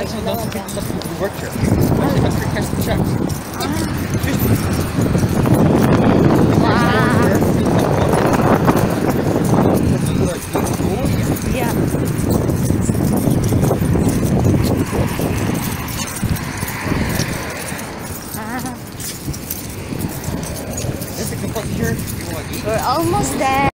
Also, dat een bordje. Als je dat verkest checkt. Ja. This is a passenger. You want to eat? We're almost there.